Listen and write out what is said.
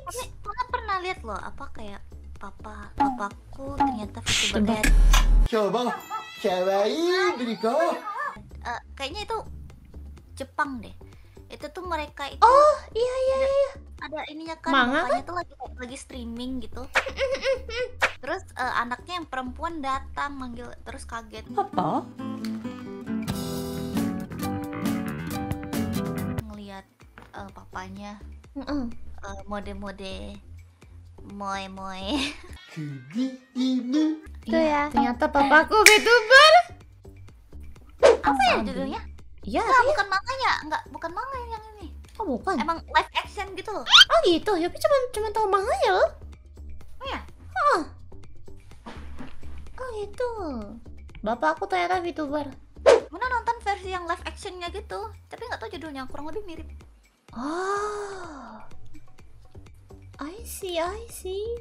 Tapi pernah lihat loh apa kayak papaku ternyata VTuber. Coba, kawaii Briko. Kayaknya itu Jepang deh. Itu tuh mereka itu. Oh iya. Ada ininya kan, Manga bapaknya tuh lagi streaming gitu. Terus anaknya yang perempuan datang manggil, terus kaget. Apa? Ngelihat papanya mode-mode moe. Kugi ini. Itu ya. Ternyata papaku VTuber. Apa ya judulnya? Iya. Enggak, bukan manga ya? Enggak, bukan manga yang ini. Oh bukan. Emang live action gitu loh. Oh gitu. Yopi cuma tahu manganya loh. Oh ya? Oh gitu. Bapak aku ternyata VTuber. Mana nonton versi yang live actionnya gitu, tapi nggak tahu judulnya, kurang lebih mirip. Oh. I see.